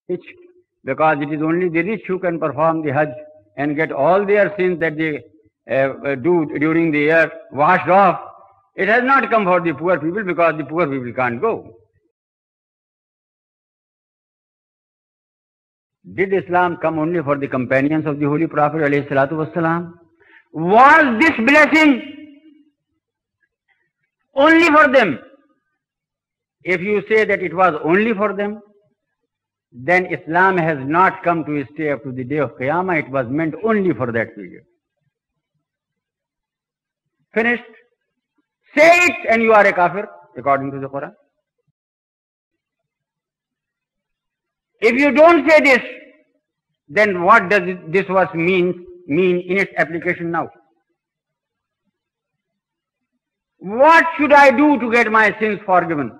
rich, because it is only the rich who can perform the Hajj and get all their sins that they do during the year washed off. It has not come for the poor people, because the poor people can't go. Did Islam come only for the companions of the Holy Prophet ﷺ? Was this blessing only for them? If you say that it was only for them, then Islam has not come to stay up to the day of Qiyamah. It was meant only for that period. Finished. Say it and you are a kafir, according to the Quran. If you don't say this, then what does this verse mean in its application now? What should I do to get my sins forgiven?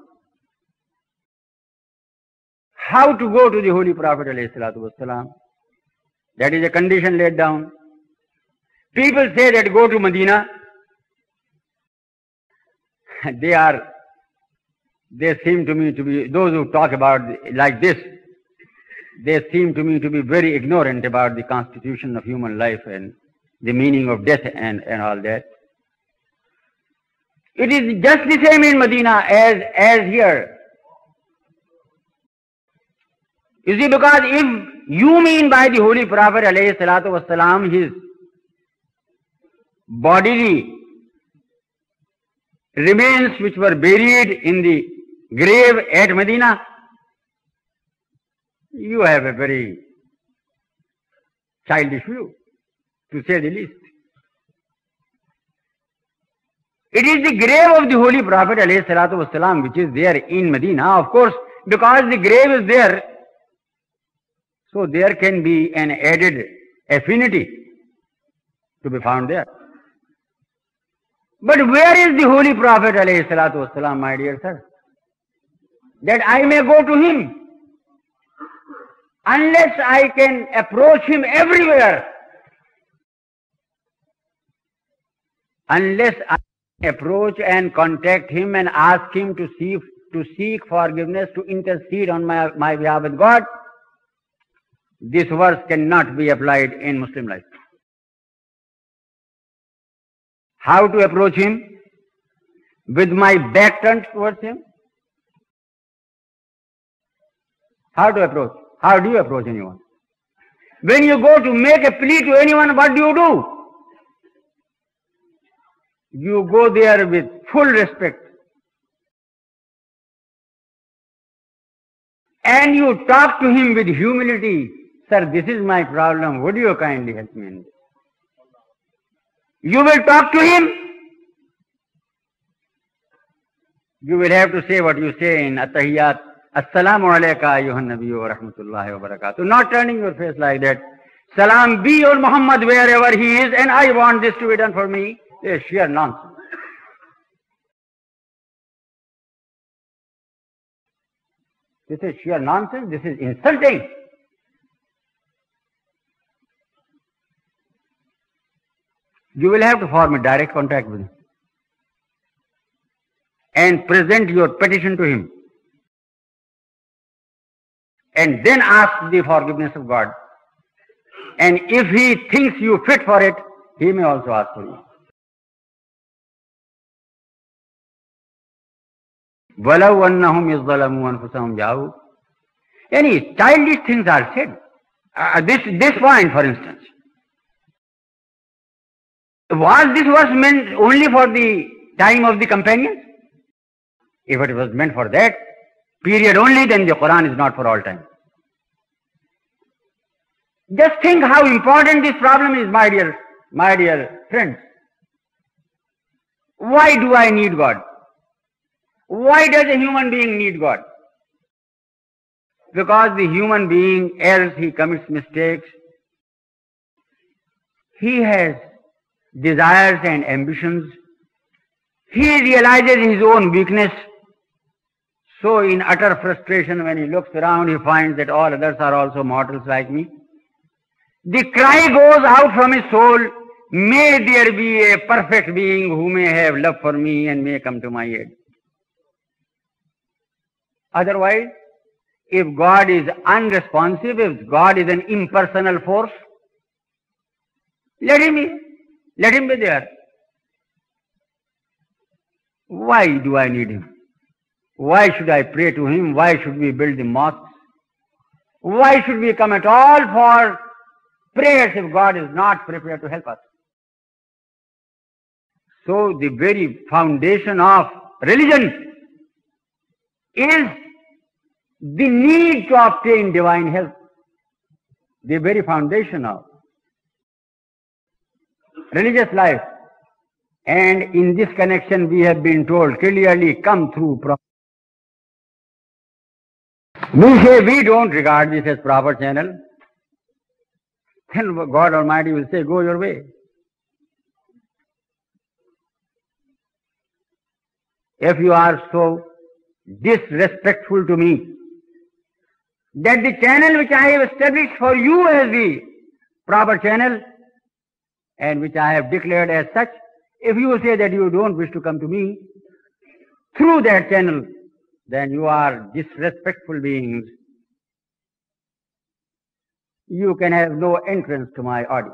How to go to the Holy Prophet ﷺ? That is a condition laid down. People say that go to Medina. They seem to me to be, those who talk about like this, they seem to me to be very ignorant about the constitution of human life and the meaning of death and all that. It is just the same in Medina as here. You see, because if you mean by the Holy Prophet ﷺ his bodily remains which were buried in the grave at Medina, you have a very childish view, to say the least. It is the grave of the Holy Prophet ﷺ which is there in Medina. Of course, because the grave is there, so there can be an added affinity to be found there. But where is the Holy Prophet ﷺ, my dear sir? That I may go to him. Unless I can approach him everywhere, unless I approach and contact him and ask him to seek forgiveness, to intercede on my behalf with God, this verse cannot be applied in Muslim life. How to approach him? With my back turned towards him? How to approach? How do you approach anyone? When you go to make a plea to anyone, what do? You go there with full respect. And you talk to him with humility. Sir, this is my problem. Would you kindly help me in this? You will talk to him. You will have to say what you say in At-Tahiyyat. Assalamu alayka ayyuhan nabiyyu wa rahmatullahi wa barakatuh. Not turning your face like that. Salam be on Muhammad wherever he is, and I want this to be done for me. This is sheer nonsense. This is sheer nonsense. This is insulting. You will have to form a direct contact with him and present your petition to him, and then ask the forgiveness of God. And if he thinks you fit for it, he may also ask for you. وَلَوْ أَنَّهُمْ يَظْلَمُوا أَنفُسَهُمْ جَاءُوا. Any childish things are said. This point, for instance. Was this verse meant only for the time of the companions? If it was meant for that period only, then the Quran is not for all time. Just think how important this problem is, my dear friends. Why do I need God? Why does a human being need God? Because the human being, else he commits mistakes, he has desires and ambitions, he realizes his own weakness. So in utter frustration, when he looks around, he finds that all others are also mortals like me. The cry goes out from his soul, may there be a perfect being who may have love for me and may come to my aid. Otherwise, if God is unresponsive, if God is an impersonal force, let him be there. Why do I need him? Why should I pray to him? Why should we build the mosques? Why should we come at all for prayers if God is not prepared to help us? So the very foundation of religion is the need to obtain divine help. The very foundation of religious life. And in this connection we have been told clearly, come through. We say we don't regard this as proper channel. Then God Almighty will say, go your way. If you are so disrespectful to me, that the channel which I have established for you as the proper channel, and which I have declared as such, if you say that you don't wish to come to me through that channel, then you are disrespectful beings. You can have no entrance to my audience.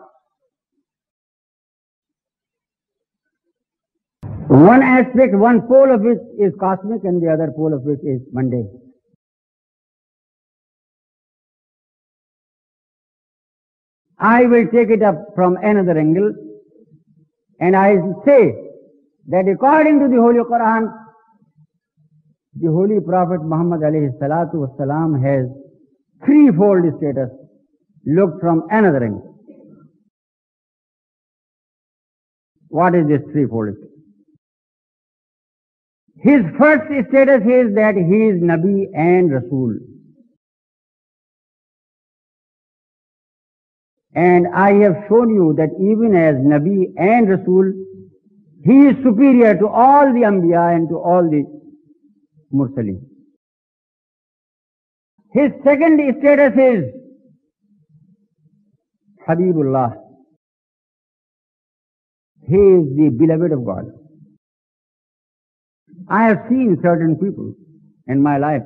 One aspect, one pole of which is cosmic and the other pole of which is mundane. I will take it up from another angle, and I say that according to the Holy Quran, the Holy Prophet Muhammad alayhi salatu wasalam has threefold status looked from another angle. What is this threefold status? His first status is that he is Nabi and Rasul. And I have shown you that even as Nabi and Rasul, he is superior to all the Anbiya and to all the Mursaleen. His second status is Habibullah. He is the beloved of God. I have seen certain people in my life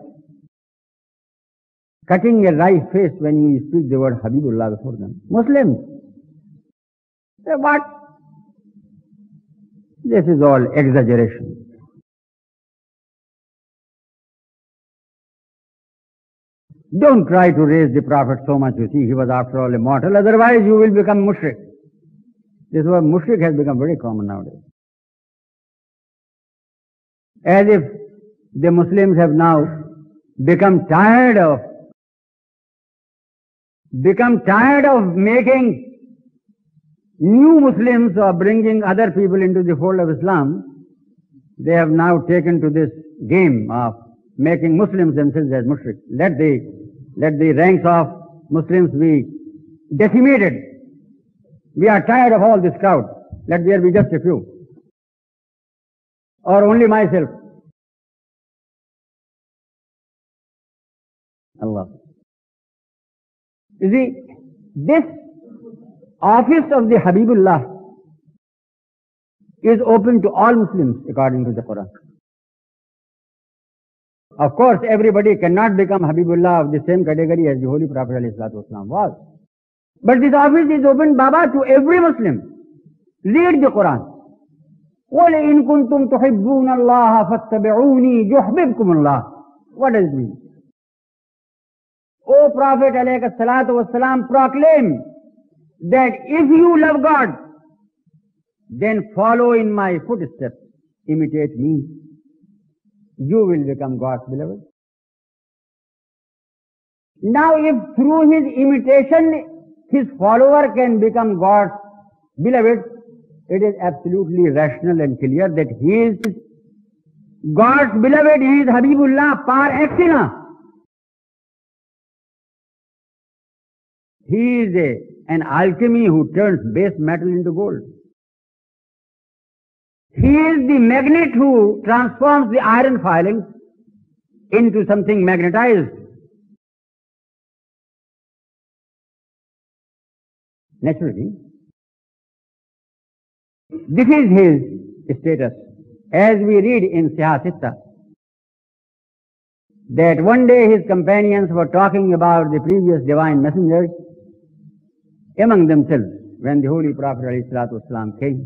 cutting a wry face when you speak the word Habibullah before them. Muslims. Say, what? This is all exaggeration. Don't try to raise the Prophet so much, you see, he was after all immortal, otherwise you will become mushrik. This word mushrik has become very common nowadays. As if the Muslims have now become tired of making new Muslims or bringing other people into the fold of Islam. They have now taken to this game of making Muslims themselves as mushriks. Let the ranks of Muslims be decimated. We are tired of all this crowd. Let there be just a few. Or only myself. Allah. You see, this office of the Habibullah is open to all Muslims according to the Quran. Of course, everybody cannot become Habibullah of the same category as the Holy Prophet ﷺ was. But this office is open, Baba, to every Muslim. Read the Quran. قُلْ إِن كُنْتُمْ تُحِبُّونَ اللَّهَ فَاتَّبِعُونِي يُحْبِبْكُمُ اللَّهُ. What does it mean? O Prophet ﷺ, proclaim that if you love God, then follow in my footsteps, imitate me. You will become God's beloved. Now if through his imitation his follower can become God's beloved, it is absolutely rational and clear that he is God's beloved, he is Habibullah par excellence. He is an alchemy who turns base metal into gold. He is the magnet who transforms the iron filings into something magnetized. Naturally, this is his status. As we read in Sihah Sitta, that one day his companions were talking about the previous divine messengers among themselves when the Holy Prophet ﷺ came.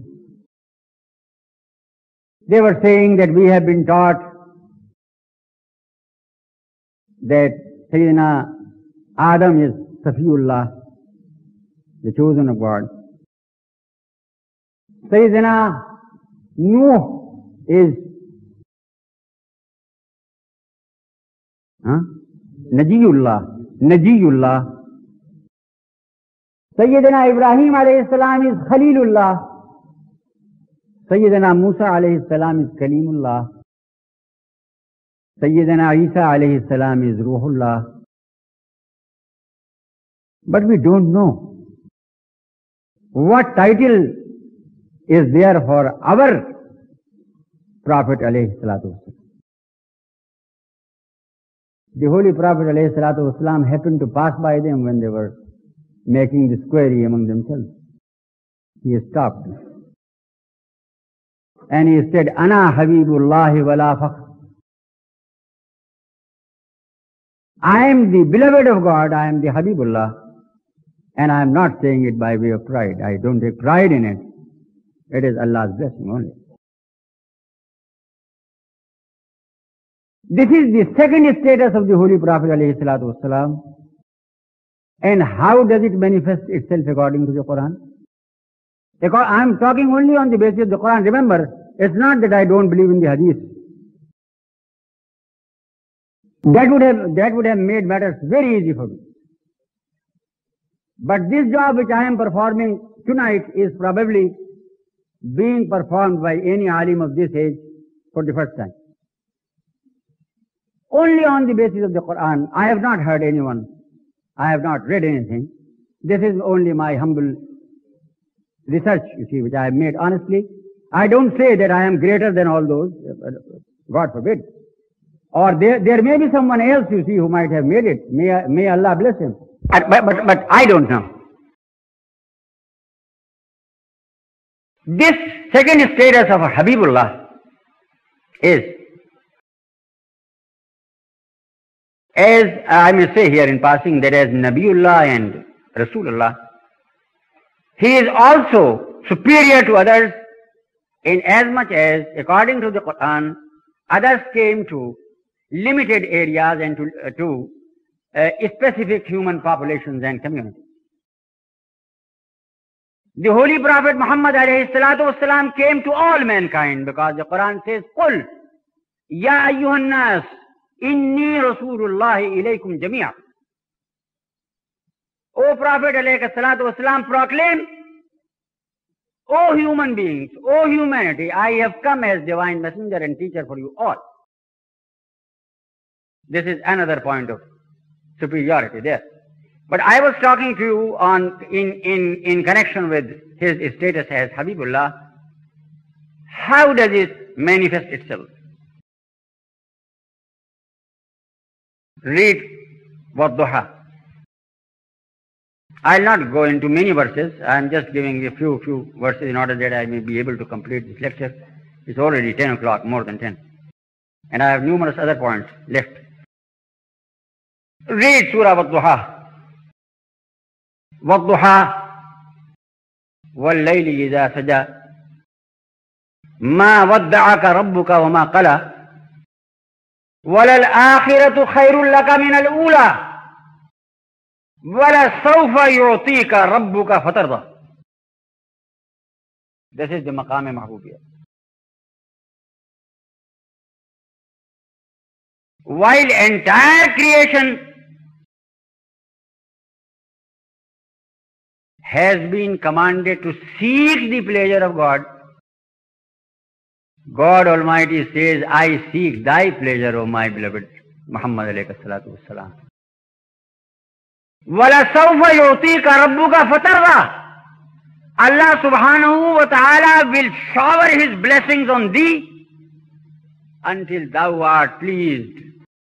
They were saying that we have been taught that Sayyidina Adam is Safiullah, the chosen of God. Sayyidina Nuh is Najiyullah. Sayyidina Ibrahim alayhi salam is Khalilullah. Sayyidina Musa alayhi salam is Kalimullah. Sayyidina Isa alayhi salam is Ruhullah. But we don't know what title is there for our Prophet alayhi salatu wasalam. The Holy Prophet alayhi salatu wasalam happened to pass by them when they were making this query among themselves. He stopped and he said, Ana Habibullahi wala fakhr. I am the beloved of God, I am the Habibullah, and I am not saying it by way of pride. I don't take pride in it. It is Allah's blessing only. This is the second status of the Holy Prophet alayhi salatu wasalam. And how does it manifest itself according to the Quran? I am talking only on the basis of the Quran. Remember, it's not that I don't believe in the Hadith. That would have made matters very easy for me. But this job which I am performing tonight is probably being performed by any alim of this age for the first time. Only on the basis of the Quran. I have not heard anyone. I have not read anything. This is only my humble research, you see, which I have made honestly. I don't say that I am greater than all those, God forbid. Or there may be someone else, you see, who might have made it. May Allah bless him. But I don't know. This second status of Habibullah is, as I may say here in passing, that as Nabiullah and Rasulullah, he is also superior to others in as much as, according to the Quran, others came to limited areas and to specific human populations and communities. The Holy Prophet Muhammad alayhi salatu wasalam came to all mankind because the Quran says, قُلْ يَا أَيُّهَا النَّاسِ إِنِّي رَسُولُ اللَّهِ إِلَيْكُمْ جَمِيعًا. O Prophet alayhi salatu wasalam, proclaim, O human beings, O humanity, I have come as divine messenger and teacher for you all. This is another point of superiority there. But I was talking to you in connection with his status as Habibullah. How does it manifest itself? Read Wadduha. I'll not go into many verses. I'm just giving a few verses in order that I may be able to complete this lecture. It's already 10 o'clock, more than 10. And I have numerous other points left. Read Surah Wadduha. Wadduha wal-layli idha saja ma wadda'aka rabbuka wa ma qala walal-akhiratu khayrun laka min al-ula wala-sawfa yu'tika rabbuka fatarda. This is the maqam mahbubiyya. While entire creation has been commanded to seek the pleasure of God, God Almighty says, I seek thy pleasure, O my beloved Muhammad alayhi salatu wassalam. وَلَسَوْفَ يُعْطِيكَ رَبُّكَ فَتَرْضَى. Allah subhanahu wa ta'ala will shower his blessings on thee until thou art pleased.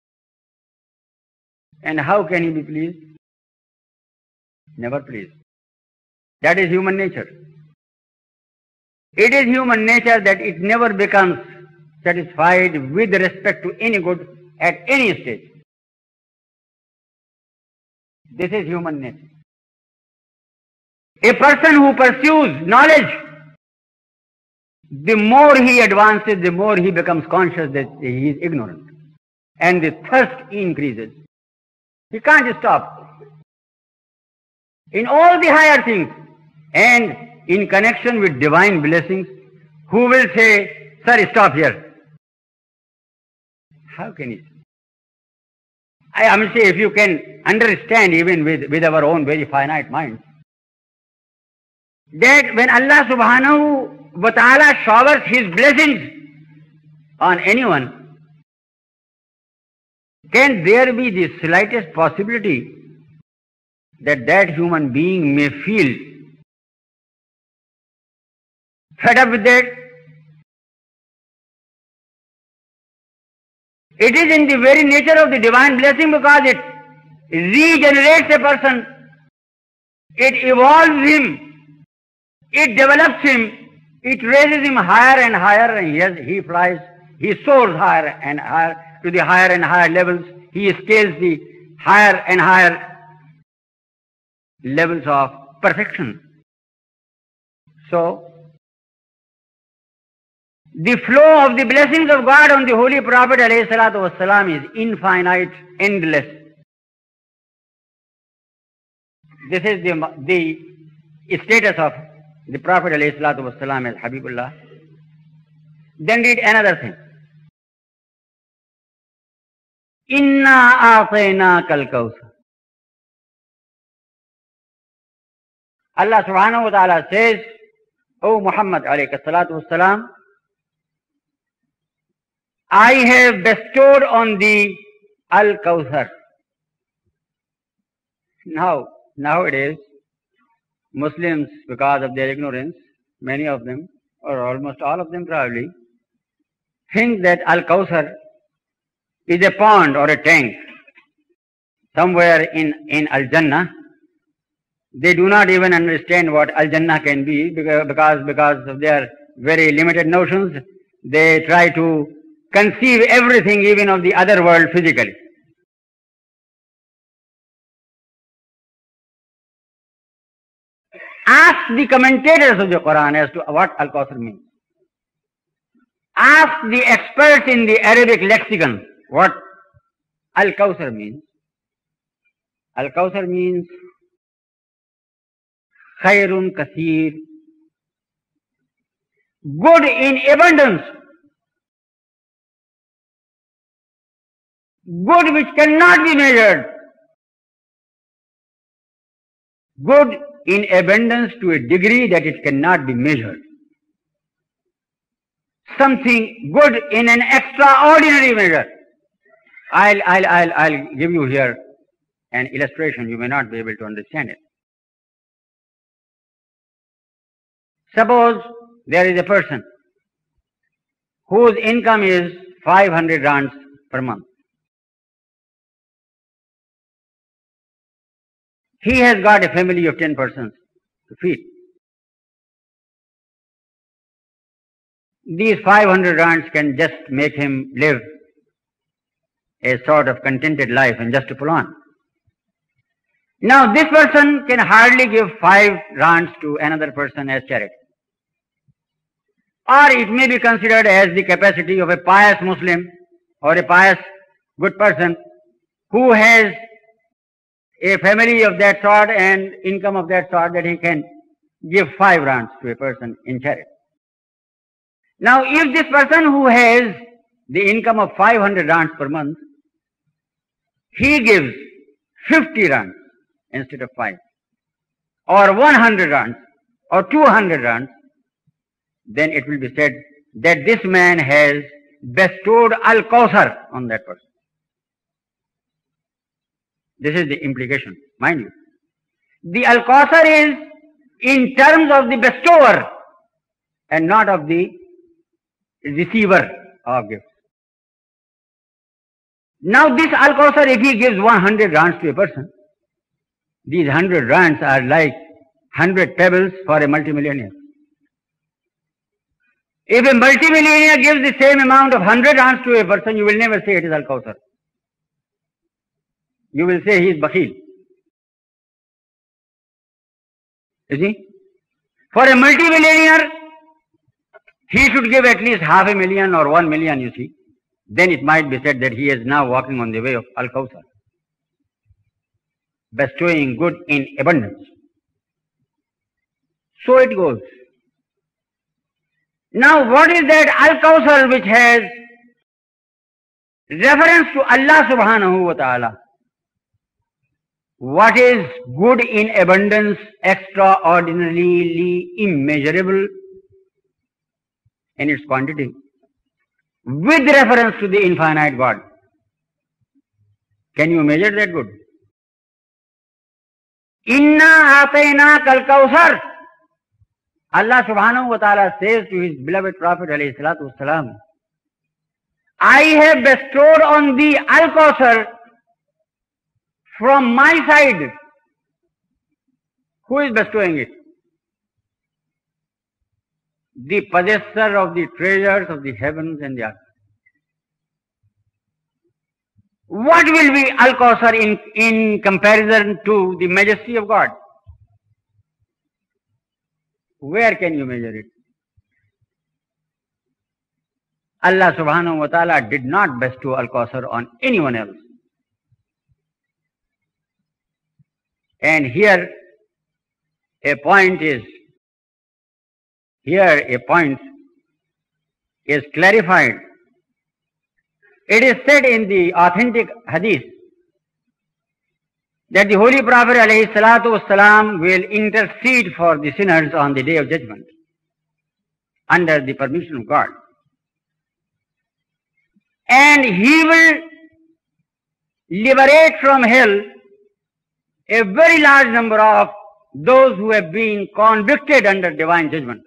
And how can he be pleased? Never pleased. That is human nature. It is human nature that it never becomes satisfied with respect to any good at any stage. This is human nature. A person who pursues knowledge, the more he advances, the more he becomes conscious that he is ignorant. And the thirst increases. He can't stop. In all the higher things and in connection with divine blessings, who will say, sir, stop here? How can he? I am saying, if you can understand even with our own very finite minds, that when Allah subhanahu wa ta'ala showers his blessings on anyone, can there be the slightest possibility that that human being may feel fed up with that? It is in the very nature of the divine blessing, because it regenerates a person, it evolves him, it develops him, it raises him higher and higher, and yes, he flies, he soars higher and higher to the higher and higher levels, he scales the higher and higher levels of perfection. So, the flow of the blessings of God on the Holy Prophet ﷺ is infinite, endless. This is the status of the Prophet ﷺ as Habibullah. Then read another thing. Inna a'tainaka al-kawthar. Allah subhanahu wa ta'ala says, O Muhammad alayhi salatu wassalam, I have bestowed on thee Al-Kawthar. Now, nowadays, Muslims, because of their ignorance, many of them, or almost all of them probably, think that Al-Kawthar is a pond or a tank somewhere in Al-Jannah. They do not even understand what Al-Jannah can be, because of their very limited notions. They try to conceive everything, even of the other world, physically. Ask the commentators of the Quran as to what Al-Kawthar means. Ask the experts in the Arabic lexicon what Al-Kawthar means. Al-Kawthar means khairun kaseer, good in abundance, good which cannot be measured, good in abundance to a degree that it cannot be measured, something good in an extraordinary measure. I'll give you here an illustration. You may not be able to understand it. Suppose there is a person whose income is 500 rands per month. He has got a family of 10 persons to feed. These 500 rands can just make him live a sort of contented life and just to pull on. Now this person can hardly give 5 rands to another person as charity. Or it may be considered as the capacity of a pious Muslim or a pious good person who has a family of that sort and income of that sort, that he can give 5 rands to a person in charity. Now if this person who has the income of 500 rands per month, he gives 50 rands instead of 5, or 100 rands, or 200 rands, then it will be said that this man has bestowed Al-Kawthar on that person. This is the implication, mind you. The Al-Kawthar is in terms of the bestower and not of the receiver of gifts. Now this Al-Kawthar, if he gives 100 rands to a person, these 100 rands are like 100 pebbles for a multimillionaire. If a multimillionaire gives the same amount of 100 rands to a person, you will never say it is Al-Kawthar. You will say he is bakhil. You see? For a multi-millionaire, he should give at least 500,000 or 1 million, you see. Then it might be said that he is now walking on the way of Al-Kawthar, bestowing good in abundance. So it goes. Now what is that Al-Kawthar which has reference to Allah subhanahu wa ta'ala? What is good in abundance, extraordinarily immeasurable in its quantity, with reference to the infinite God? Can you measure that good? Inna atayna kal kawthar. Allah subhanahu wa ta'ala says to his beloved Prophet alayhi salatu wasalam, I have bestowed on thee Al-Kawthar from my side. Who is bestowing it? The possessor of the treasures of the heavens and the earth. What will be Al-Kawthar in comparison to the majesty of God? Where can you measure it? Allah subhanahu wa ta'ala did not bestow Al-Kawthar on anyone else. And here a point is clarified. It is said in the authentic hadith that the Holy Prophet alayhi salatu wasalam will intercede for the sinners on the Day of Judgment under the permission of God. And he will liberate from hell a very large number of those who have been convicted under divine judgment.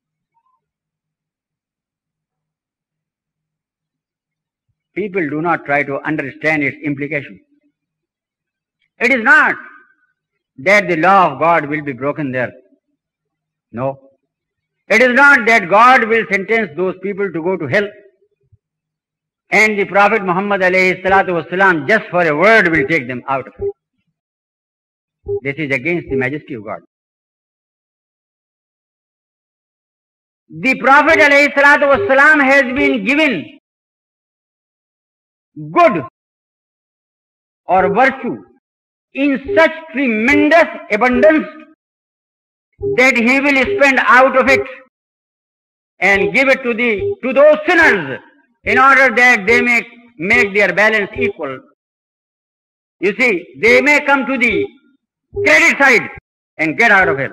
People do not try to understand its implication. It is not that the law of God will be broken there. No. It is not that God will sentence those people to go to hell, and the Prophet Muhammad alayhi salatu wasalam just for a word will take them out of it. This is against the majesty of God. The Prophet alayhi salatu wasalam has been given good or virtue in such tremendous abundance that he will spend out of it and give it to those sinners in order that they may make their balance equal. You see, they may come to the credit side and get out of it.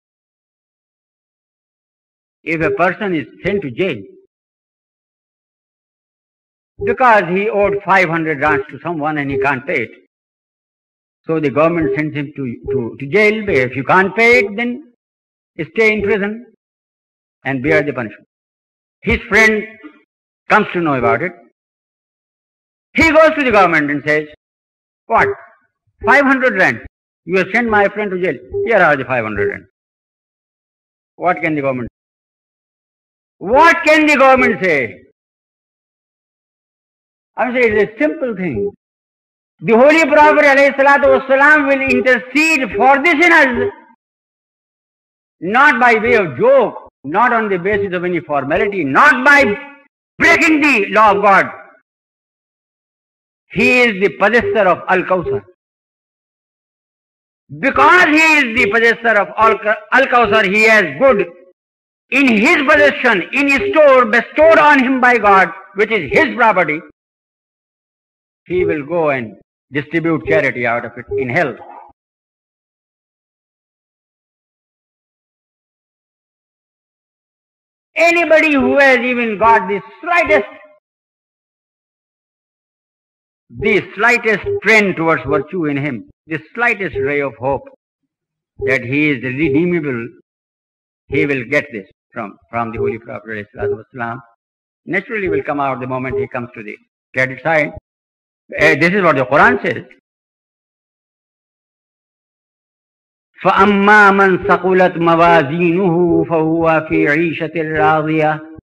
If a person is sent to jail because he owed 500 rands to someone and he can't pay it, so the government sends him to jail. If you can't pay it, then stay in prison and bear the punishment. His friend comes to know about it. He goes to the government and says, what? 500 rands. You have sent my friend to jail. Here are the 500 rands. What can the government say? What can the government say? I say it is a simple thing. The Holy Prophet ﷺ will intercede for the sinners, not by way of joke, not on the basis of any formality, not by breaking the law of God. He is the possessor of Al-Kawthar. Because he is the possessor of Al-Kawthar, he has good in his possession, in his store, bestowed on him by God, which is his property. He will go and distribute charity out of it in hell. Anybody who has even got the slightest trend towards virtue in him, the slightest ray of hope that he is redeemable, he will get this from the Holy Prophet ﷺ. Naturally will come out the moment he comes to the credit side. This is what the Quran says. فَأَمَّا مَنْ ثَقُلَتْ مَوَازِينُهُ فَهُوَ فِي عِيشَةٍ رَاضِيَةٍ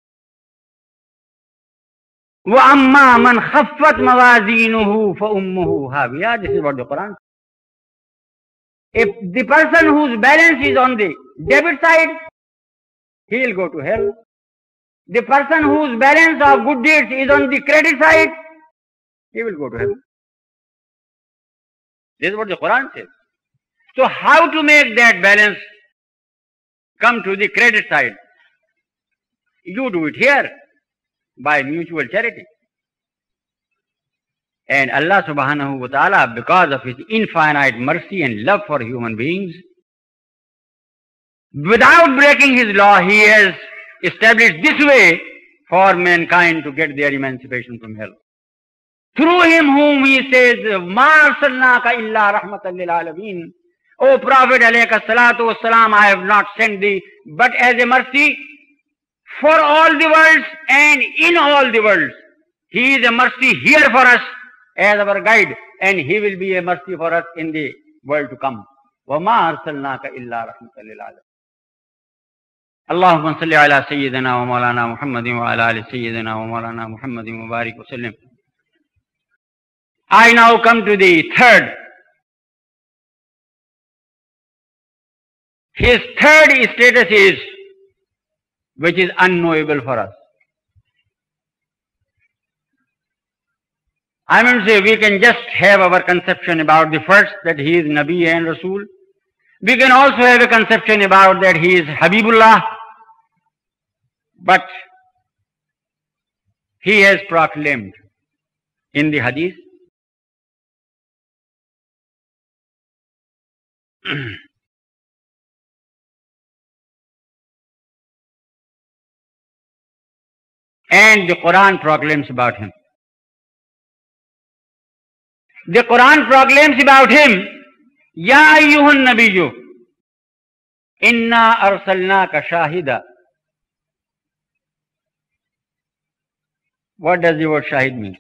وَأَمَّا مَنْ خَفَّتْ مَوَازِينُهُ فَأُمُّهُ هَاوِيَةٌ. This is what the Quran says. If the person whose balance is on the debit side, he will go to hell. The person whose balance of good deeds is on the credit side, he will go to heaven. This is what the Quran says. So how to make that balance come to the credit side? You do it here by mutual charity. And Allah subhanahu wa ta'ala, because of His infinite mercy and love for human beings, without breaking His law, He has established this way for mankind to get their emancipation from hell. Through Him whom He says, مَا أَرْسَلْنَاكَ إِلَّا رَحْمَةً لِلْعَالَمِينَ. O Prophet alayhi salatu wasalam, I have not sent thee but as a mercy for all the worlds and in all the worlds. He is a mercy here for us as our guide, and He will be a mercy for us in the world to come. وَمَا أَرْسَلْنَاكَ إِلَّا رَحْمَةً لِلْعَالَمِينَ. اللهم صل على سيدنا ومولانا محمد وعلى آل سيدنا ومولانا محمد وبارك وسلم. I now come to the third. His third status is, which is unknowable for us. I mean, say we can just have our conception about the first, that he is Nabi and Rasul. We can also have a conception about that he is Habibullah. But he has proclaimed in the hadith and the Quran proclaims about him. The Quran proclaims about him, Ya ayyuhan nabiyyu, inna arsalnaka shahida. What does the word shahid mean?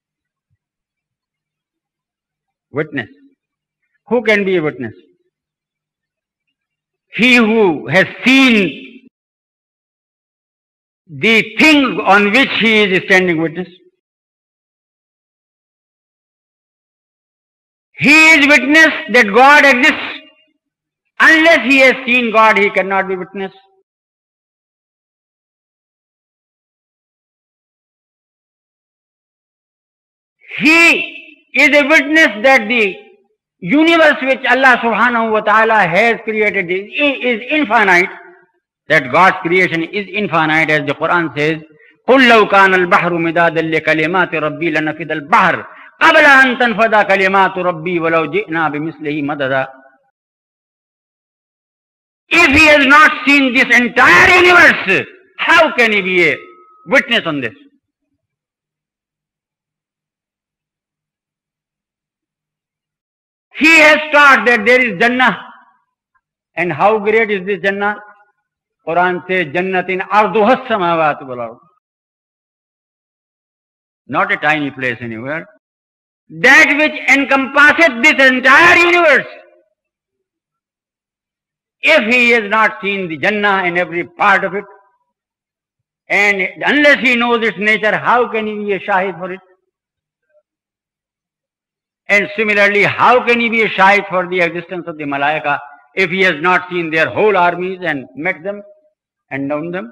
Witness. Who can be a witness? He who has seen the thing on which he is standing witness. He is witness that God exists. Unless he has seen God, he cannot be witness. He is a witness that the universe which Allah subhanahu wa ta'ala has created is infinite, that God's creation is infinite, as the Quran says, قُلْ لَوْ كَانَ الْبَحْرُ مِدَادًا لِكَلِمَاتِ رَبِّي لَنَفِدَ الْبَحْرُ قَبْلَ أَن تَنْفَدَ كَلِمَاتُ رَبِّي وَلَوْ جِئْنَا بِمِثْلِهِ مَدَدًا. If he has not seen this entire universe, how can he be a witness on this? He has taught that there is Jannah. And how great is this Jannah? Quran says, Jannatin arduha samawati wal ard. Not a tiny place anywhere. That which encompasseth this entire universe. If he has not seen the Jannah in every part of it, and unless he knows its nature, how can he be a shahid for it? And similarly, how can he be a shahid for the existence of the Malaika if he has not seen their whole armies and met them and known them?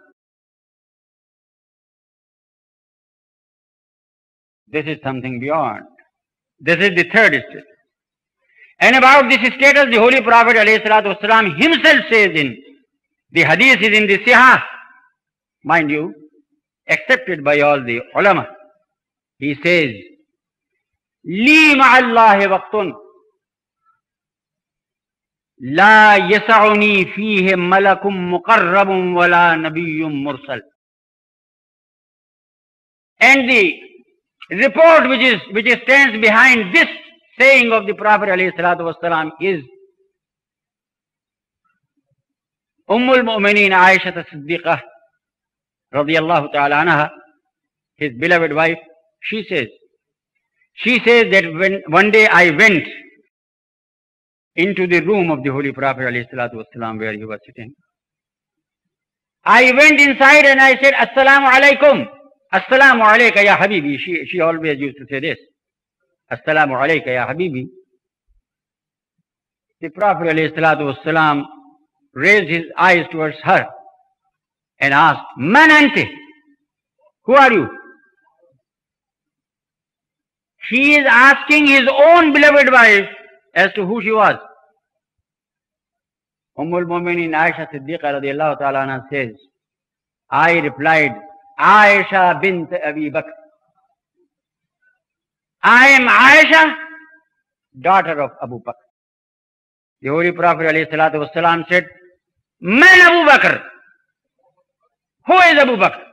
This is something beyond. This is the third status. And about this status, the Holy Prophet ﷺ himself says in the hadith, is in the Sihah, mind you, accepted by all the ulama. He says, Li ma'allahi waqtun la yasa'uni fihi malakum muqarrabun wala nabiyyun mursal. And the report which stands behind this saying of the Prophet ﷺ is Ummul Mu'mineen Aisha as-Siddiqah radiyallahu ta'ala anha, his beloved wife. She says that when one day I went into the room of the Holy Prophet ﷺ where he was sitting, I went inside and I said, Assalamu alaikum. Assalamu alayka ya habibi. She always used to say this. Assalamu alayka ya habibi. The Prophet ﷺ raised his eyes towards her and asked, Man ante? Who are you? He is asking his own beloved wife as to who she was. Al-Mu'mineen Aisha Siddiqa radiallahu ta'ala anha says, I replied, Aisha bint Abi Bakr. I am Aisha, daughter of Abu Bakr. The Holy Prophet ﷺ said, Man Abu Bakr? Who is Abu Bakr?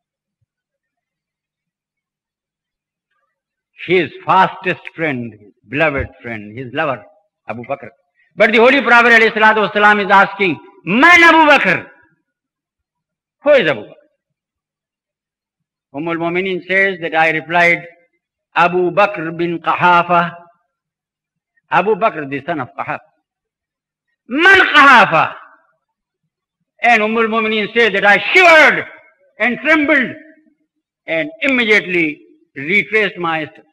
His fastest friend, his beloved friend, his lover, Abu Bakr. But the Holy Prophet ﷺ is asking, Man Abu Bakr? Who is Abu Bakr? Al-Mu'mineen says that I replied, Abu Bakr bin Qahafa. Abu Bakr, the son of Qahafa. Man Qahafa? And Al-Mu'mineen says that I shivered and trembled and immediately retraced my steps.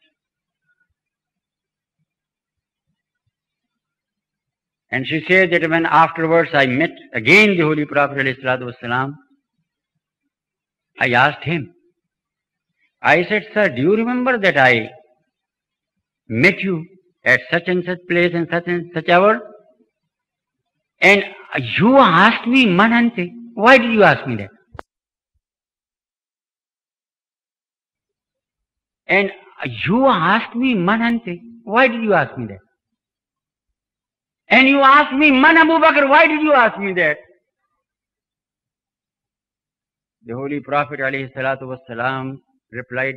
And she said that when afterwards I met again the Holy Prophet ﷺ, I asked him, I said, Sir, do you remember that I met you at such and such place and such hour? And you asked me, Man ante? Why did you ask me that? And you asked me, Man ante? Why did you ask me that? And you asked me, Man Abu Bakr, why did you ask me that? The Holy Prophet ﷺ replied,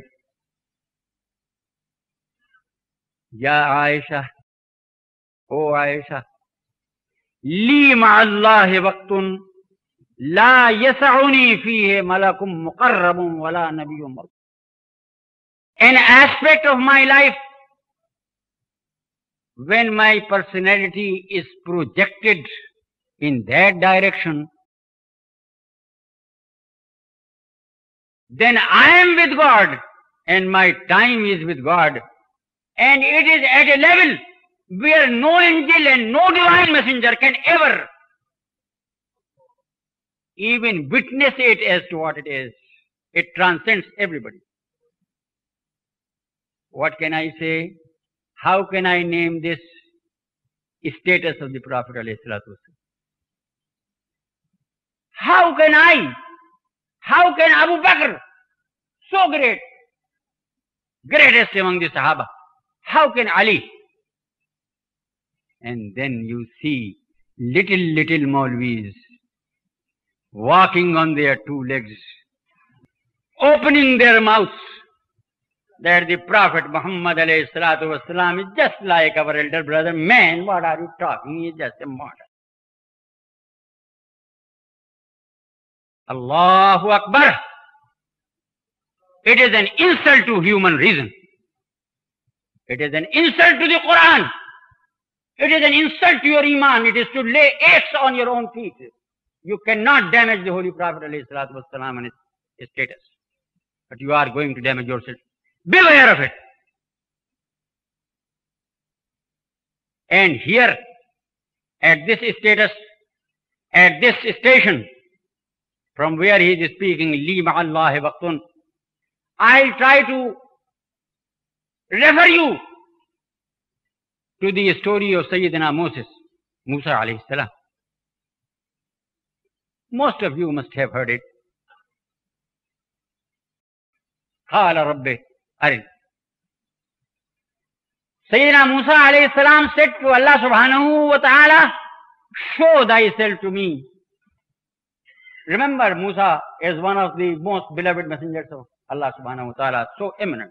Ya Aisha, O Aisha, Li ma'allahi waqtun la yasa'uni fihi malakum muqarrabun wala nabiyyun mursal. An aspect of my life when my personality is projected in that direction, then I am with God and my time is with God, and it is at a level where no angel and no divine messenger can ever even witness it as to what it is. It transcends everybody. What can I say? How can I name this status of the Prophet ﷺ? How can Abu Bakr, so great, greatest among the Sahaba, how can Ali? And then you see little Maulvis walking on their two legs, opening their mouths, that the Prophet Muhammad ﷺ is just like our elder brother. Man, what are you talking? He is just a mortal. Allahu Akbar. It is an insult to human reason. It is an insult to the Quran. It is an insult to your Iman. It is to lay axe on your own feet. You cannot damage the Holy Prophet ﷺ and his status. But you are going to damage yourself. Beware of it. And here, at this status, at this station, from where he is speaking, Li ma'allahi waqtun, I'll try to refer you to the story of Sayyidina Musa alayhi salam. Most of you must have heard it. Qala Rabbi Arin. Sayyidina Musa alayhi salam said to Allah subhanahu wa ta'ala, show thyself to me. Remember, Musa is one of the most beloved messengers of Allah subhanahu wa ta'ala, so eminent,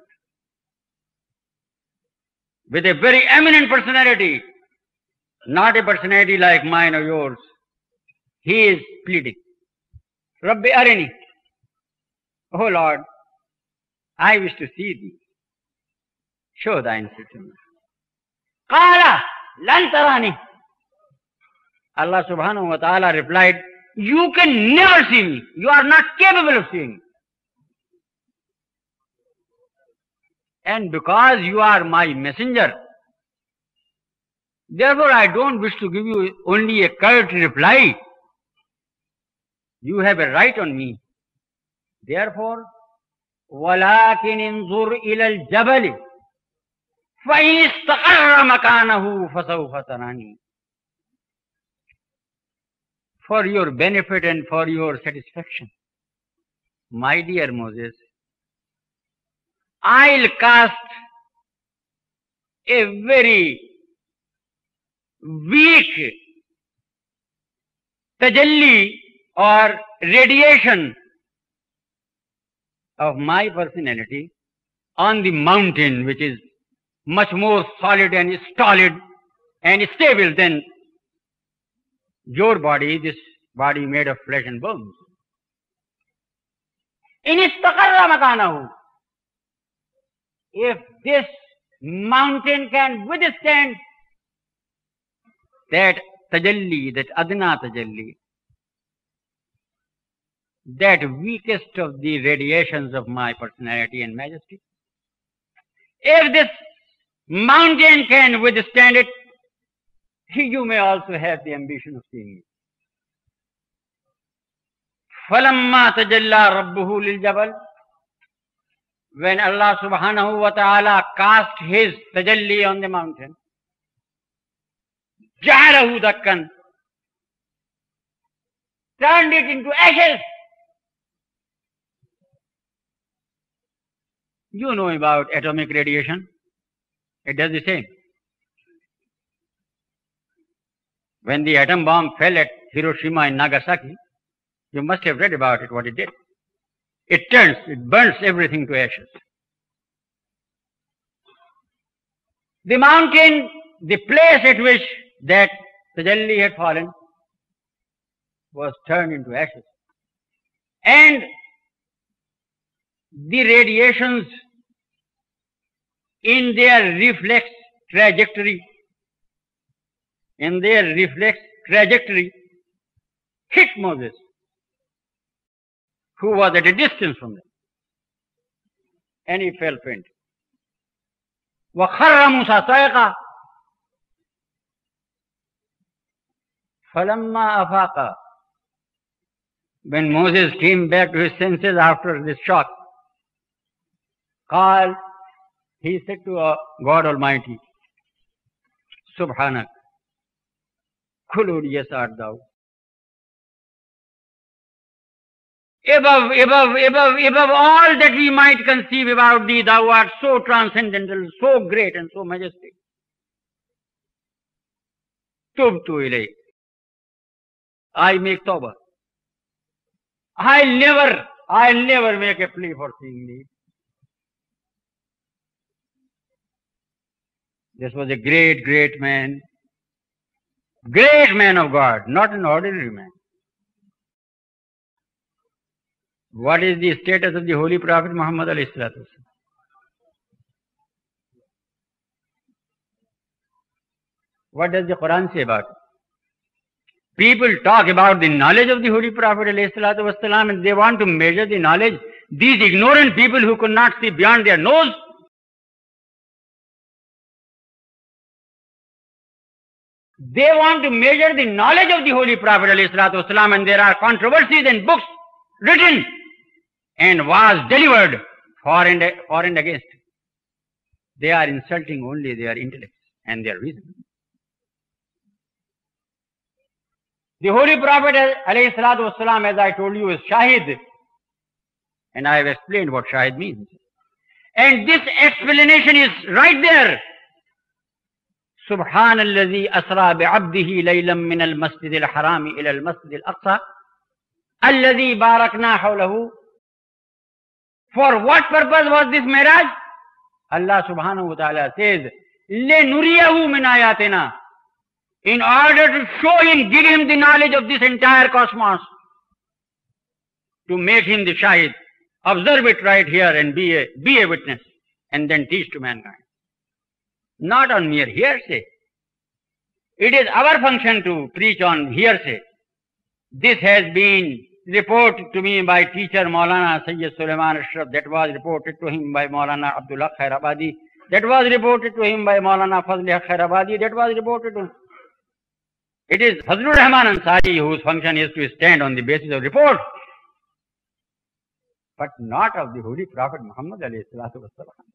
with a very eminent personality, not a personality like mine or yours. He is pleading, Rabbi Arini, oh Lord, I wish to see thee. Show thyself to me. Qala lan tarani. Allah subhanahu wa ta'ala replied, you can never see me. You are not capable of seeing me. And because you are my messenger, Therefore, I don't wish to give you only a curt reply. You have a right on me. Therefore, وَلَكِنْ انظُرْ إِلَى الْجَبَلِ فَإِنِ اسْتَقَرَّ مَكَانَهُ فَسَوْفَ تَرَانِي. For your benefit and for your satisfaction, my dear Moses, I'll cast a very weak tajalli or radiation of my personality on the mountain, which is much more solid and stolid and stable than your body, this body made of flesh and bones. In istaqarra makanahu, if this mountain can withstand that tajalli, that adna tajalli, that weakest of the radiations of my personality and majesty, if this mountain can withstand it, you may also have the ambition of seeing it. فَلَمَّا تَجَلَّى رَبُّهُ لِلْجَبَلِ, when Allah subhanahu wa ta'ala cast his tajalli on the mountain, جَعَلَهُ دَكًّا, turned it into ashes. You know about atomic radiation. It does the same. When the atom bomb fell at Hiroshima and Nagasaki, you must have read about it, what it did. It burns everything to ashes. The mountain, the place at which that tajalli had fallen, was turned into ashes. And the radiations in their reflex trajectory, hit Moses, who was at a distance from them, and he fell faint. وَخَرَّ مُوسَى صَيْقًا فَلَمَّا أَفَاقَ, when Moses came back to his senses after this shock, قال, he said to God Almighty, Subhanak, glorious art thou. Above all that we might conceive about thee, thou art so transcendental, so great and so majestic. Tubtu ilayk. I make tawbah. I'll never make a plea for seeing thee. This was a great man of God, not an ordinary man. What is the status of the Holy Prophet Muhammad alayhi salatu? What does the Quran say about it? People talk about the knowledge of the Holy Prophet alayhi salatu wasalam, and they want to measure the knowledge. These ignorant people who could not see beyond their nose, they want to measure the knowledge of the Holy Prophet alayhi salatu wasalam, and there are controversies and books written and was delivered for and against. They are insulting only their intellect and their reason. The Holy Prophet alayhi salatu wasalam, as I told you, is Shahid, and I have explained what Shahid means. And this explanation is right there. سبحان الذي أسرى بعبده ليلا من المسجد الحرام إلى المسجد الأقصى الذي باركنا حوله. For what purpose was this Miraj? Allah subhanahu wa ta'ala says, لِنُرِيَهُ مِنْ آيَاتِنَا, in order to show him, give him the knowledge of this entire cosmos, to make him the Shahid. Observe it right here and be a witness, and then teach to mankind. Not on mere hearsay. It is our function to preach on hearsay. This has been reported to me by teacher Maulana Sayyid Sulaiman Ashraf. That was reported to him by Maulana Abdullah Khairabadi. That was reported to him by Maulana Fazl Haq Khairabadi. That was reported to him. It is Fazlur Rahman Ansari whose function is to stand on the basis of report, but not of the Holy Prophet Muhammad alayhi salatu wassalam.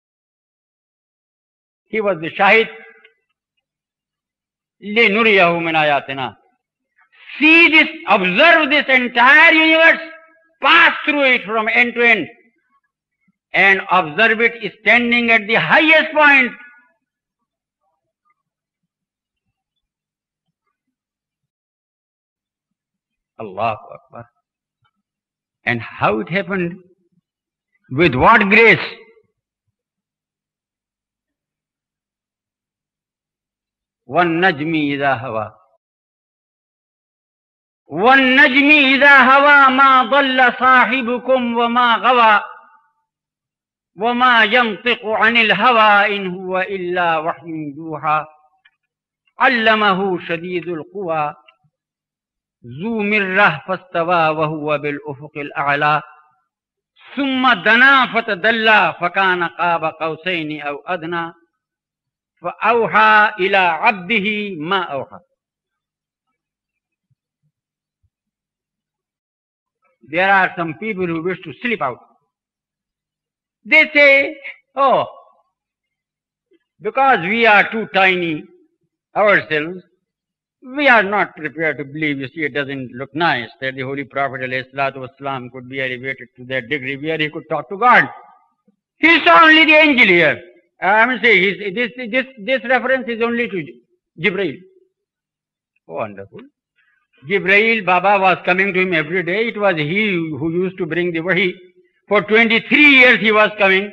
He was the Shahid. لِنُرِيَهُ مِنْ آيَاتِنَا. See this, observe this entire universe, pass through it from end to end, and observe it standing at the highest point. Allahu Akbar. And how it happened? With what grace? وَالنَّجْمِ إِذَا هَوَى وَالنَّجْمِ إِذَا هَوَى مَا ضَلَّ صَاحِبُكُمْ وَمَا غَوَى وَمَا يَنطِقُ عَنِ الْهَوَى إِنْ هُوَ إِلَّا وَحْيٌ يُوحَى عَلَّمَهُ شَدِيدُ الْقُوَى ذو مرة فاستوى وهو بالأفق الأعلى ثم دنا فتدلى فكان قاب قوسين أو أدنى فأوحى إلى عبده ما أوحى. There are some people who wish to slip out. They say, oh, because we are too tiny ourselves, we are not prepared to believe. You see, it doesn't look nice that the Holy Prophet ﷺ could be elevated to that degree where he could talk to God. He saw only the angel here. I mean, say, this reference is only to Jibreel. Oh, wonderful. Jibreel, Baba was coming to him every day. It was he who used to bring the wahi. For 23 years he was coming.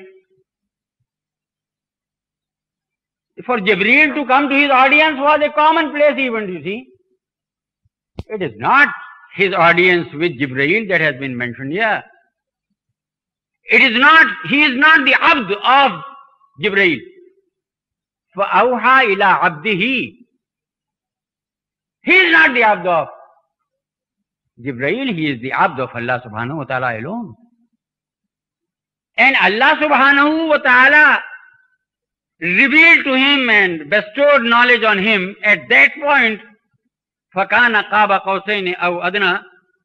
For Jibreel to come to his audience was a commonplace event, you see. It is not his audience with Jibreel that has been mentioned here. It is not, he is not the abd of Jibreel. فَأَوْحَى إِلَىٰ عَبْدِهِ. He is not the abd of Jibreel, he is the abd of Allah subhanahu wa ta'ala alone. And Allah subhanahu wa ta'ala revealed to him and bestowed knowledge on him at that point. فَكَانَ قَابَ قَوْسَيْنِ أَوْ أَدْنَى.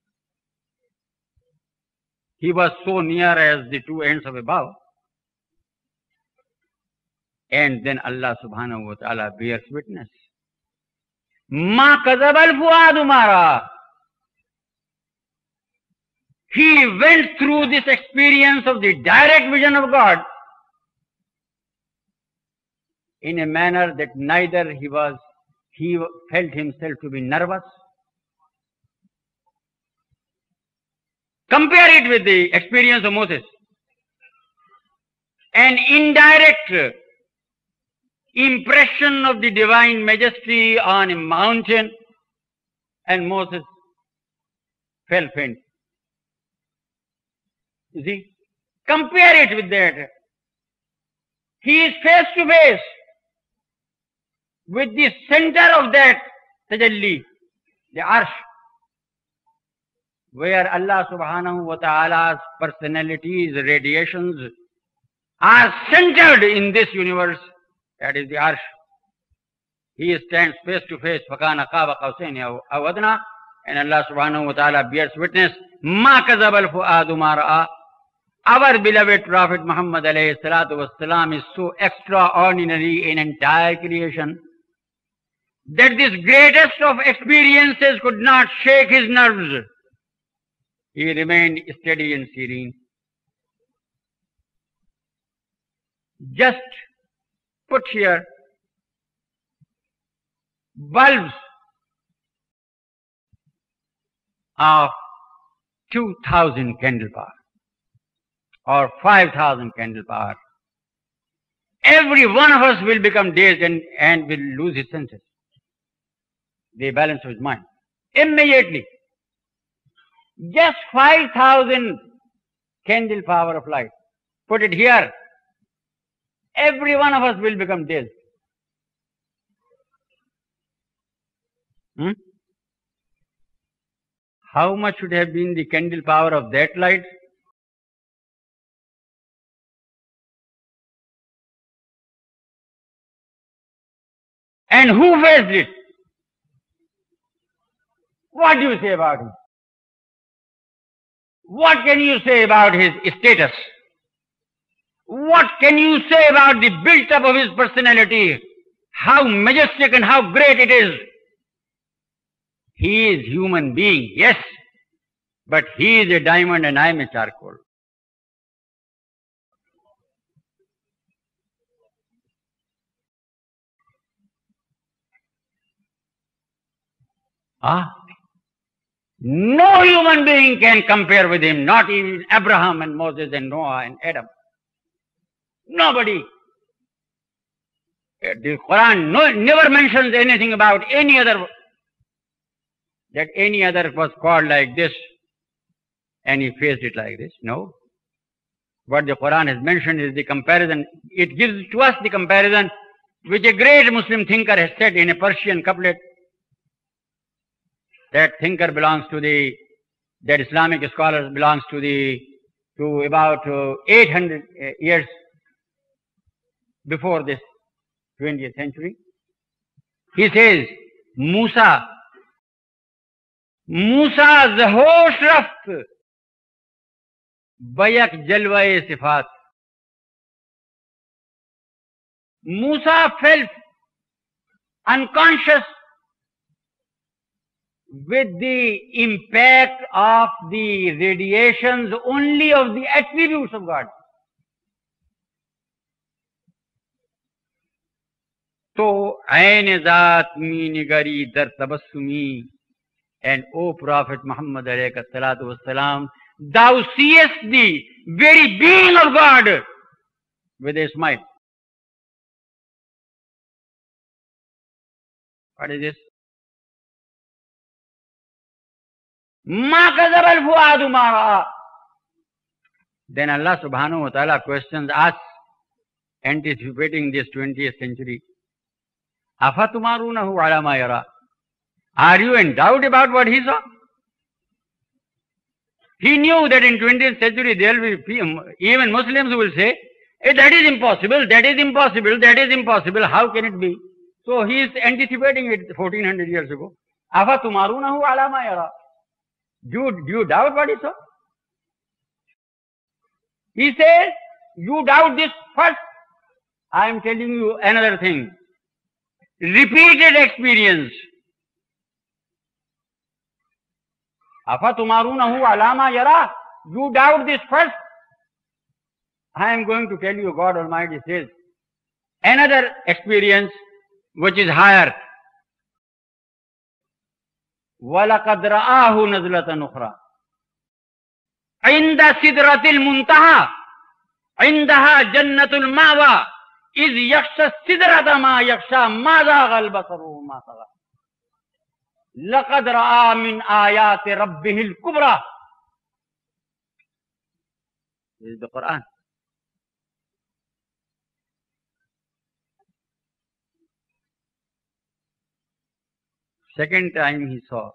He was so near as the two ends of a bow. And then Allah subhanahu wa ta'ala bears witness. مَا كَذَبَ الْفُؤَادُ مَا رَأَى. He went through this experience of the direct vision of God in a manner that neither he felt himself to be nervous. Compare it with the experience of Moses. An indirect impression of the divine majesty on a mountain, and Moses fell faint. You see? Compare it with that. He is face to face with the center of that tajalli, the arsh, where Allah subhanahu wa ta'ala's personalities, radiations are centered in this universe, that is the arsh. He stands face to face, فَكَانَ قَابَ قَوْسَيْنِ أَوْ أَدْنَى, and Allah subhanahu wa ta'ala bears witness, مَا كَذَبَ الْفُؤَادُ مَا رَأَى. Our beloved Prophet Muhammad alayhi salatu wassalam is so extraordinary in entire creation that this greatest of experiences could not shake his nerves. He remained steady and serene. Just put here bulbs of 2,000 candle power or 5,000 candle power. Every one of us will become dazed and will lose his senses, the balance of his mind, immediately. Just 5,000 candle power of light. Put it here. Every one of us will become dazed. How much should have been the candle power of that light? And who faced it? What do you say about him? What can you say about his status? What can you say about the build-up of his personality? How majestic and how great it is. He is human being, yes, but he is a diamond and I am a charcoal. No human being can compare with him, not even Abraham and Moses and Noah and Adam. Nobody. The Quran never mentions anything about any other, that any other was called like this and he faced it like this. No. What the Quran has mentioned is the comparison. It gives to us the comparison which a great Muslim thinker has said in a Persian couplet. That thinker belongs to that Islamic scholar belongs to about 800 years before this 20th century. He says, Musa hosh raft bayak jalwa-e sifat. Musa felt unconscious with the impact of the radiations only of the attributes of God. So, ayn zat mi nigari dar tabassumi, and O Prophet Muhammad alayhi salatu wassalam, thou seest the very being of God with a smile. What is this? Ma kadhaba al-fuadu ma ra'a. Then Allah subhanahu wa ta'ala questions us, anticipating this 20th century. Afatumarunahu ala ma yara. Are you in doubt about what he saw? He knew that in 20th century there will be even Muslims who will say, that is impossible, that is impossible, that is impossible, how can it be? So he is anticipating it 1400 years ago. Afatumarunahu ala ma yara. Do you doubt what he saw? He says, you doubt this first. I am telling you another thing. Repeated experience. Afatumarunahu ala ma yara. You doubt this first. I am going to tell you, God Almighty says, another experience which is higher. وَلَقَدْ رَآهُ نَزْلَةً أُخْرَى عِنْدَ سِدْرَةِ الْمُنْتَهَى عِنْدَهَا جَنَّةُ الْمَأْوَى إِذْ يَغْشَى السِّدْرَةَ مَا يَغْشَى مَا زَاغَ الْبَصَرُ وَمَا طَغَى لَقَدْ رَآ مِنْ آيَاتِ رَبِّهِ الْكُبْرَى. This is the Quran. Second time he saw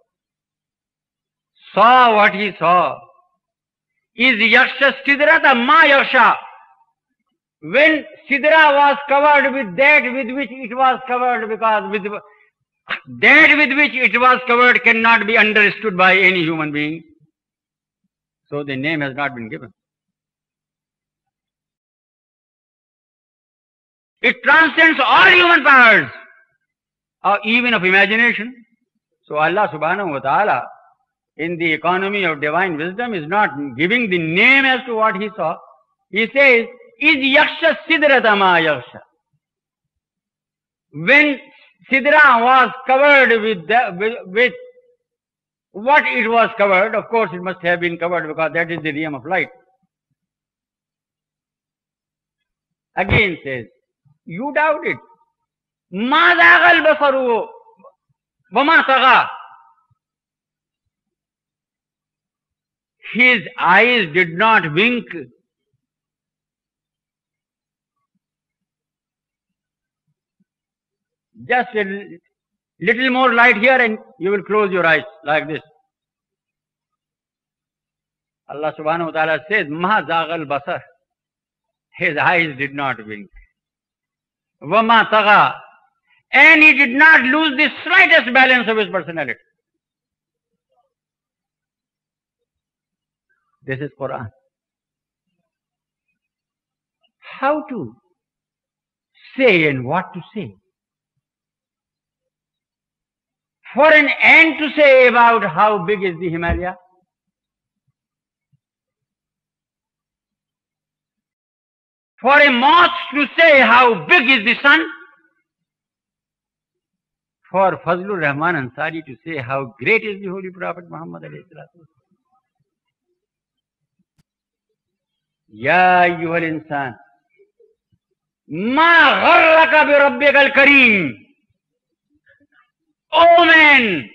what he saw. Is yaksha sidrata ma yaksha. When sidra was covered with that with which it was covered, because with that with which it was covered cannot be understood by any human being. So the name has not been given. It transcends all human powers, or even of imagination. So Allah subhanahu wa ta'ala, in the economy of divine wisdom, is not giving the name as to what he saw. He says, is yaksha sidrata ma yaksha. When sidra was covered with what it was covered, of course it must have been covered because that is the realm of light. Again says, you doubt it. Ma zaghal basaru wama tagha. His eyes did not wink. Just a little more light here and you will close your eyes like this. Allah subhanahu wa ta'ala says, Ma zaghal basar. His eyes did not wink. Wama tagha. And he did not lose the slightest balance of his personality. This is Quran. How to say and what to say? For an ant to say about how big is the Himalaya? For a moth to say how big is the sun? For Fazlur Rahman Ansari to say how great is the Holy Prophet Muhammad alayhi salatu. Ya ayyuhal insan, ma gharraka bi rabbikal kareem. O man,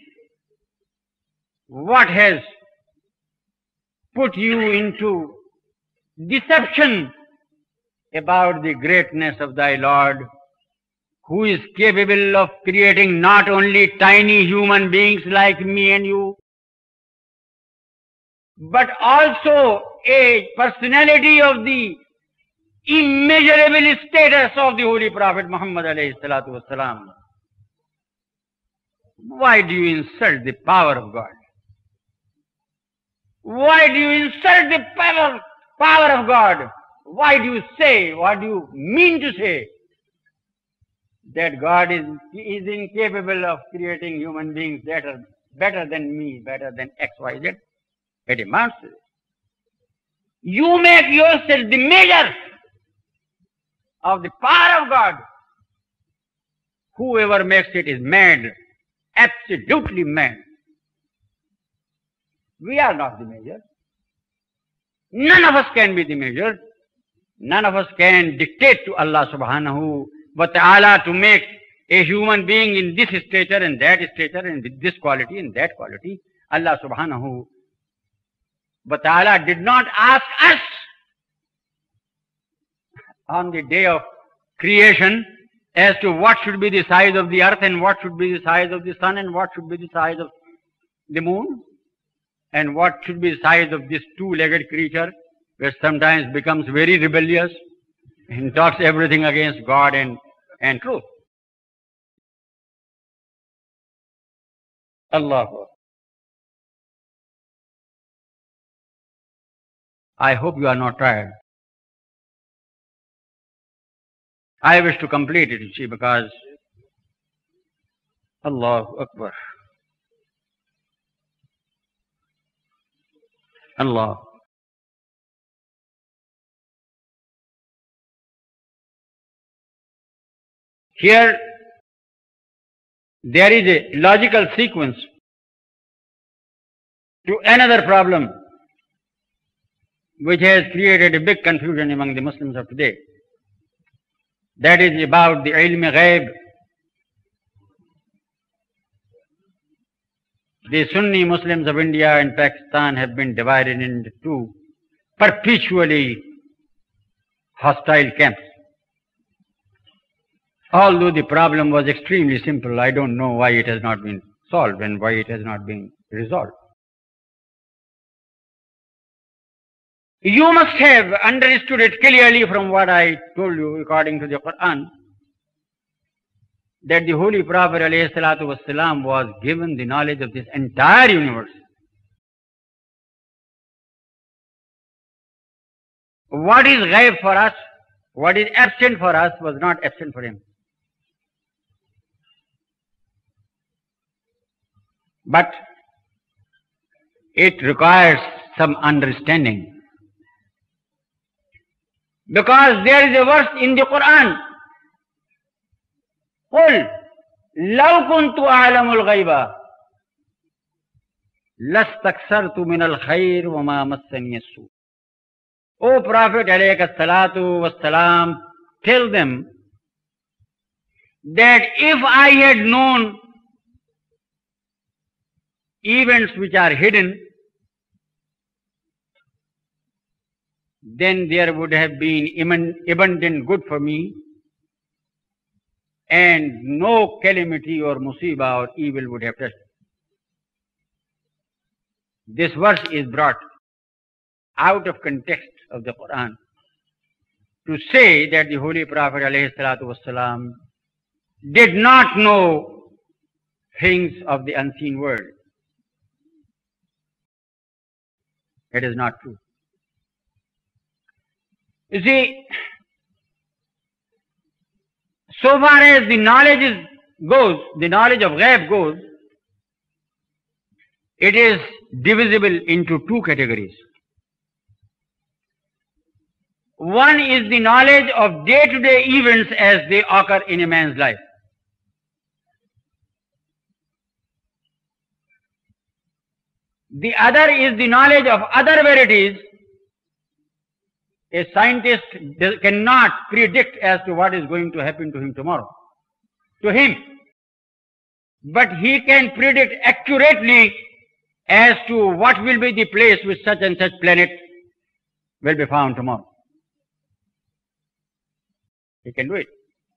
what has put you into deception about the greatness of thy Lord, who is capable of creating not only tiny human beings like me and you, but also a personality of the immeasurable status of the Holy Prophet Muhammad alayhi salatu wasalam. Why do you insult the power of God? Why do you insult the power of God? Why do you say, what do you mean to say, that God is incapable of creating human beings better than me, better than X, Y, Z? It amounts to this. You make yourself the measure of the power of God. Whoever makes it is mad, absolutely mad. We are not the measure. None of us can be the measure. None of us can dictate to Allah subhanahu wa ta'ala to make a human being in this stature and that stature and with this quality and that quality. Allah subhanahu wa ta'ala did not ask us on the day of creation as to what should be the size of the earth and what should be the size of the sun and what should be the size of the moon and what should be the size of this two-legged creature, which sometimes becomes very rebellious and talks everything against God and truth. Allah. I hope you are not tired. I wish to complete it, you see, because Allahu Akbar. Allah. Here, there is a logical sequence to another problem which has created a big confusion among the Muslims of today. That is about the ilm-e-ghaib. The Sunni Muslims of India and Pakistan have been divided into two perpetually hostile camps. Although the problem was extremely simple, I don't know why it has not been solved and why it has not been resolved. You must have understood it clearly from what I told you according to the Quran, that the Holy Prophet ﷺ was given the knowledge of this entire universe. What is ghaib for us, what is absent for us, was not absent for him. But it requires some understanding. Because there is a verse in the Quran, قُلْ لَوْ كُنْتُ أَعْلَمُ الْغَيْبَ لَاسْتَكْثَرْتُ مِنَ الْخَيْرِ وَمَا مَسَّنِيَ السُّوءُ. O Prophet alayhi salatu wassalam, tell them that if I had known events which are hidden, then there would have been abundant good for me, and no calamity or musibah or evil would have touched me. This verse is brought out of context of the Quran to say that the Holy Prophet ﷺ did not know things of the unseen world. It is not true. You see, so far as the knowledge goes, the knowledge of ghaib goes, it is divisible into two categories. One is the knowledge of day-to-day events as they occur in a man's life. The other is the knowledge of other verities. A scientist cannot predict as to what is going to happen to him tomorrow, to him. But he can predict accurately as to what will be the place which such and such planet will be found tomorrow. He can do it.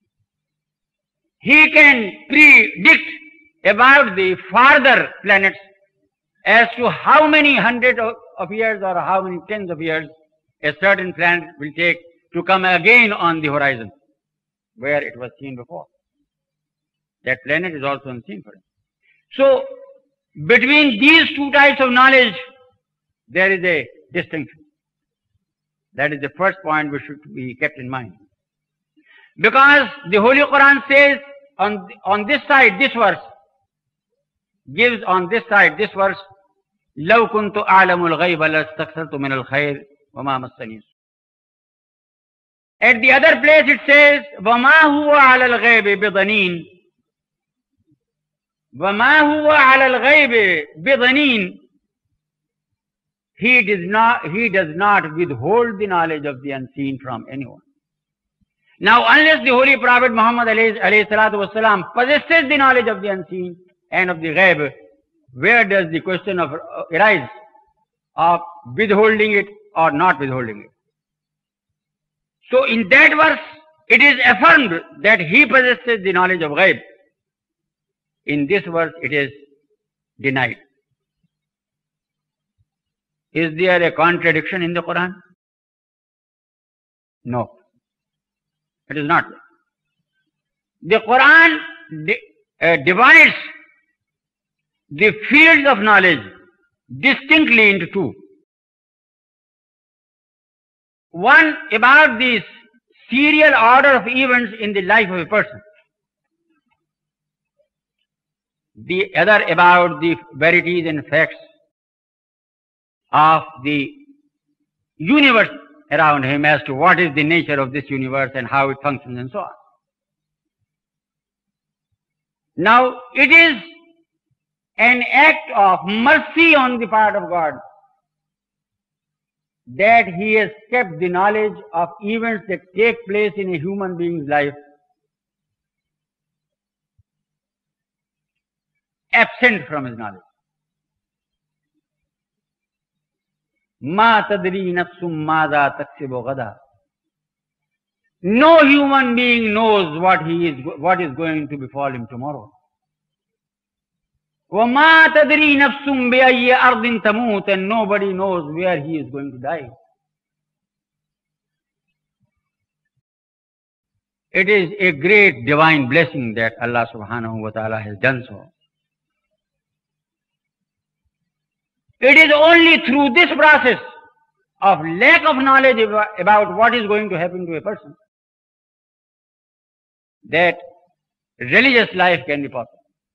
He can predict about the farther planets as to how many hundreds of years or how many tens of years a certain planet will take to come again on the horizon where it was seen before. That planet is also unseen for him. So, between these two types of knowledge, there is a distinction. That is the first point which should be kept in mind. Because the Holy Quran says on this side, this verse, gives on this side, this verse, لَوْ كُنْتُ أَعْلَمُ الْغَيْبَ لَاسْتَكْثَرْتُ مِنَ الْخَيْرِ وَمَا مَسَّنِي السُّوءُ. At the other place it says, وَمَا هُوَ عَلَى الْغَيْبِ بِضَنِينَ. وَمَا هُوَ عَلَى الْغَيْبِ بِضَنِينَ. He does not withhold the knowledge of the unseen from anyone. Now, unless the Holy Prophet Muhammad alayhi salatu wasalam possesses the knowledge of the unseen and of the ghaib, where does the question of arise of withholding it or not withholding it? So, in that verse, it is affirmed that he possesses the knowledge of ghaib. In this verse, it is denied. Is there a contradiction in the Quran? No. It is not. The Quran divides the fields of knowledge distinctly into two. One about the serial order of events in the life of a person. The other about the verities and facts of the universe around him as to what is the nature of this universe and how it functions and so on. Now, it is an act of mercy on the part of God that He has kept the knowledge of events that take place in a human being's life absent from His knowledge. Ma tadri nafsum madha taksibu gada. No human being knows what is going to befall him tomorrow. Wa ma tadri nafsum bi ayyi ardin tamut, and nobody knows where he is going to die. It is a great divine blessing that Allah subhanahu wa ta'ala has done so. It is only through this process of lack of knowledge about what is going to happen to a person that religious life can be possible.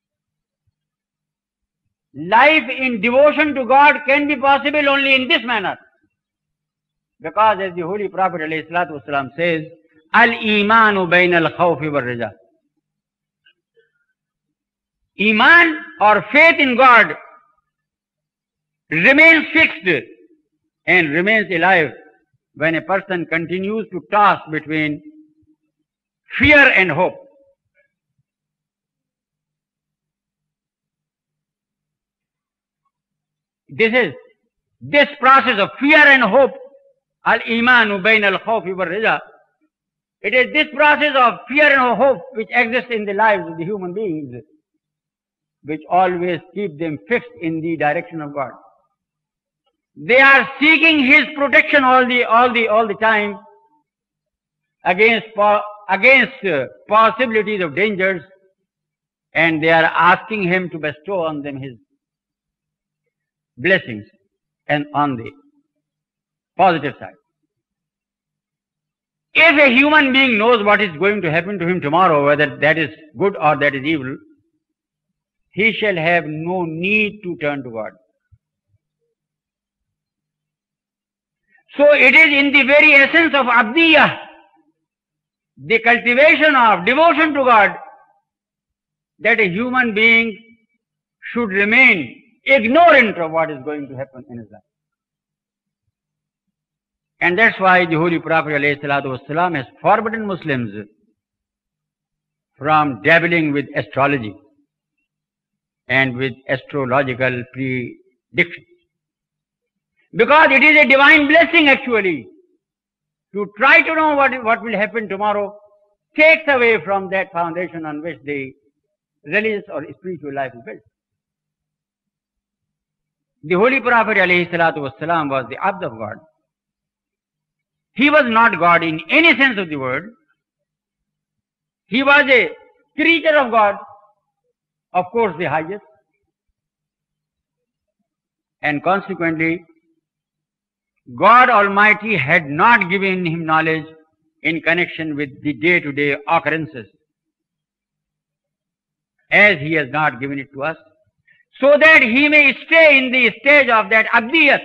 Life in devotion to God can be possible only in this manner. Because as the Holy Prophet ﷺ says, Al-Imanu bayna al-khawfi wal-raja. Iman or faith in God remains fixed and remains alive when a person continues to toss between fear and hope. This process of fear and hope, al-imanu bayna al-khawfi wal-raja, it is this process of fear and hope which exists in the lives of the human beings, which always keep them fixed in the direction of God. They are seeking His protection all the time against against possibilities of dangers, and they are asking him to bestow on them his blessings and on the positive side. If a human being knows what is going to happen to him tomorrow, whether that is good or that is evil, he shall have no need to turn to God. So it is in the very essence of abdiyah, the cultivation of devotion to God, that a human being should remain ignorant of what is going to happen in his life. And that's why the Holy Prophet ﷺ has forbidden Muslims from dabbling with astrology and with astrological predictions. Because it is a divine blessing actually. To try to know what will happen tomorrow takes away from that foundation on which the religious or spiritual life is built. The Holy Prophet ﷺ was the Abd of God. He was not God in any sense of the word. He was a creature of God, of course the highest. And consequently, God Almighty had not given him knowledge in connection with the day-to-day occurrences, as he has not given it to us, so that he may stay in the stage of that abdiyat.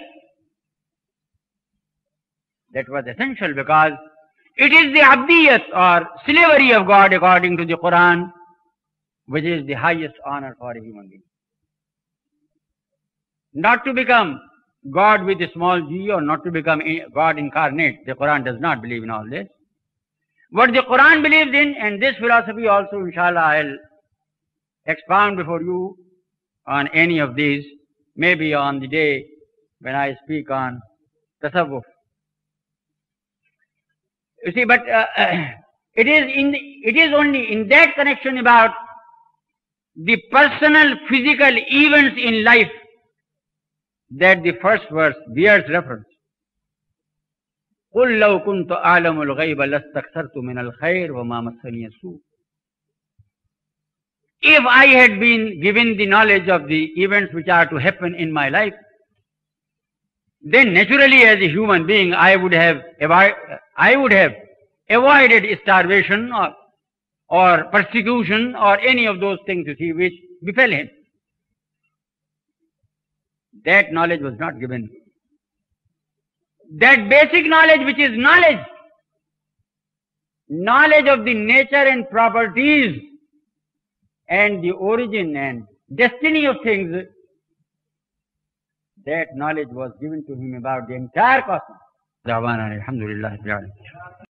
That was essential, because it is the abdiyat or slavery of God according to the Quran, which is the highest honor for a human being. Not to become God with a small g, or not to become God incarnate. The Quran does not believe in all this. What the Quran believes in, and this philosophy also, inshallah, I'll expound before you on any of these, maybe on the day when I speak on tasawwuf. You see, but it is only in that connection about the personal physical events in life that the first verse bears reference. قُلْ لَوْ كُنْتُ أَعْلَمُ الْغَيْبَ لَاسْتَكْثَرْتُ مِنَ الْخَيْرِ وَمَا مَسَّنِيَ السُّوءُ. If I had been given the knowledge of the events which are to happen in my life, then naturally as a human being I would have avoided starvation or persecution or any of those things, you see, which befell him. That knowledge was not given. That basic knowledge, which is knowledge of the nature and properties and the origin and destiny of things, that knowledge was given to him about the entire cosmos.